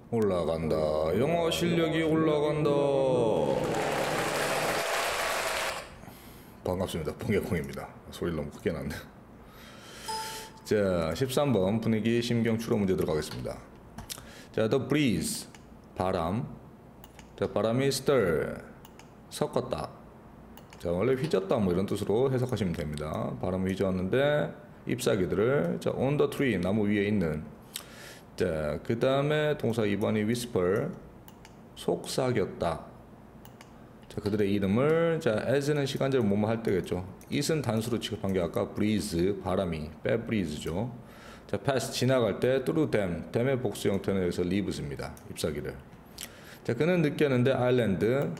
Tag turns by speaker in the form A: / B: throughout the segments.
A: 올라간다. 영어 실력이 올라간다. 반갑습니다. 봉개콩입니다. 소리를 너무 크게 났네. 자, 13번 분위기 심경 추론 문제 들어가겠습니다. 자, the breeze 바람. 자, 바람이 stir 섞었다. 자, 원래 휘젓다 뭐 이런 뜻으로 해석하시면 됩니다. 바람이 휘저었는데 잎사귀들을 자, on the tree 나무 위에 있는. 자, 그 다음에 동사 2번이 whisper 속삭였다. 자, 그들의 이름을 자, as는 시간제로 뭐뭐 할 때겠죠. it은 단수로 취급한 게 아까 breeze 바람이 bad breeze죠. 자, pass 지나갈 때 through them them의 복수 형태는 여기서 leaves입니다. 잎사귀를. 자, 그는 느꼈는데 island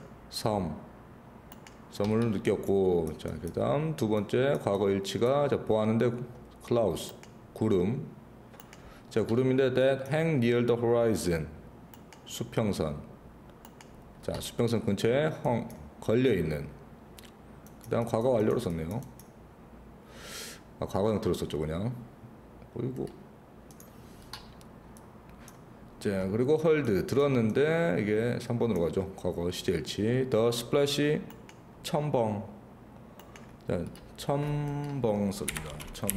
A: 섬을 느꼈고. 자, 그 다음 두 번째 과거 일치가 자, 보았는데 clouds 구름. 자, 구름인데 that hang near the horizon 수평선. 자, 수평선 근처에 걸려있는. 그 다음 과거 완료로 썼네요. 아, 과거 형태로 썼죠 그냥. 보이고. 자, 그리고 hold 들었는데 이게 3번으로 가죠. 과거 시제일치. the splash 첨벙. 자, 첨벙 소리입니다.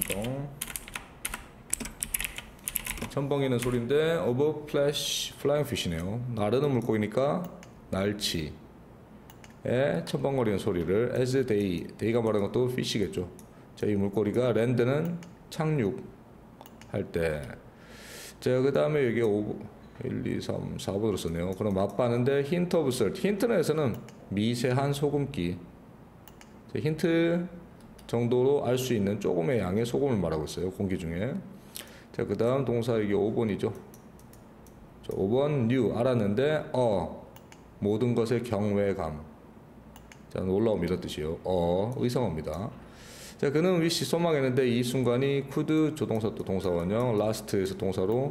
A: 첨벙이는 소리인데 of flash flying fish네요. 나르는 물고기니까 날치의 첨벙거리는 소리를 as day가 말하는 것도 fish겠죠. 자, 이 물고기가 land는 착륙할 때. 자, 그 다음에 여기 1, 2, 3, 4번으로 썼네요. 그럼 맛봤는데 hint of salt. 힌트에서는 미세한 소금기. 자, 힌트 정도로 알 수 있는 조금의 양의 소금을 말하고 있어요. 공기 중에. 자, 그 다음 동사 이게 5번이죠. 자, 5번 knew 알았는데 모든 것의 경외감. 자, 놀라움 이런 뜻이에요. 의성어입니다. 자, 그는 wish 소망했는데 이 순간이 could 조동사 또 동사 원형 last에서 동사로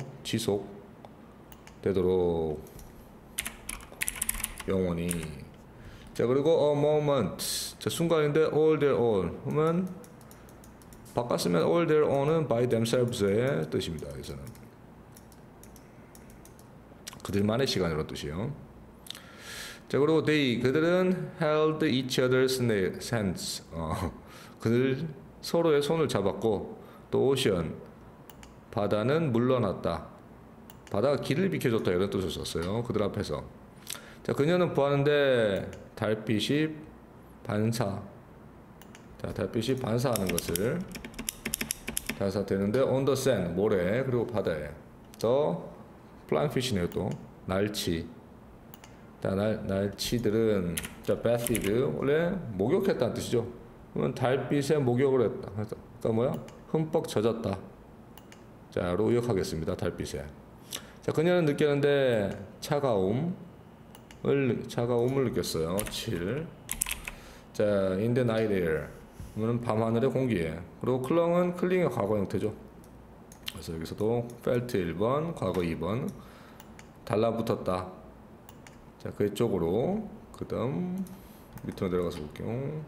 A: 지속되도록 영원히. 자, 그리고 a moment 자, 순간인데 all their own 그러면 바꿨으면 all their own은 by themselves의 뜻입니다. 여기서는 그들만의 시간이라는 뜻이에요. 자, 그리고 그들은 held each other's hands 그들 서로의 손을 잡았고. 또 ocean 바다는 물러났다. 바다가 길을 비켜줬다 이런 뜻을 썼어요. 그들 앞에서. 자, 그녀는 보았는데 달빛이 반사. 자, 달빛이 반사하는 것을 반사되는데 on the sand 모래 그리고 바다에. 더 flying fish네요. 또 날치. 자, 날치들은 자, bathed 원래 목욕했다는 뜻이죠. 그러면 달빛에 목욕을 했다. 그러니까 뭐야? 흠뻑 젖었다. 자, 로 의역하겠습니다. 달빛에. 자, 그녀는 느꼈는데 차가움을 느꼈어요. 7. 자, in the night air 그러면 밤하늘의 공기에. 그리고 클렁은 클링의 과거 형태죠. 그래서 여기서도 felt 1번 과거 2번 달라붙었다. 자, 그 쪽으로. 그 다음 밑으로 내려가서 볼게요.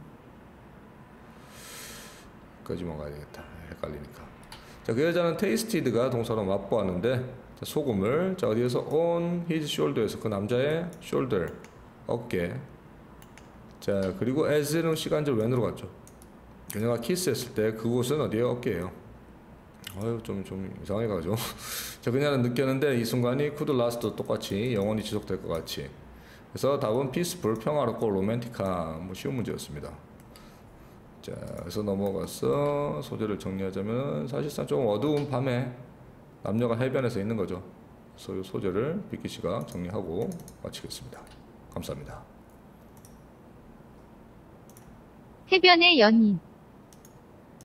A: 여기까지만 가야 되겠다. 헷갈리니까. 자, 그 여자는 tasted가 동사로 맛보았는데 자, 소금을 자, 어디에서 on his shoulder에서 그 남자의 shoulder 어깨. 자, 그리고 as는 시간적 when으로 갔죠. 그녀가 키스했을 때 그곳은 어디에 어깨예요. 좀 이상하게 가죠. 자, 그녀는 느꼈는데 이 순간이 could last도 똑같이 영원히 지속될 것 같이. 그래서 답은 peaceful 평화롭고 로맨틱한 뭐 쉬운 문제였습니다. 자, 그래서 넘어가서 소재를 정리하자면 사실상 좀 어두운 밤에 남녀가 해변에서 있는 거죠. 그래서 이 소재를 빅기 씨가 정리하고 마치겠습니다. 감사합니다.
B: 해변의 연인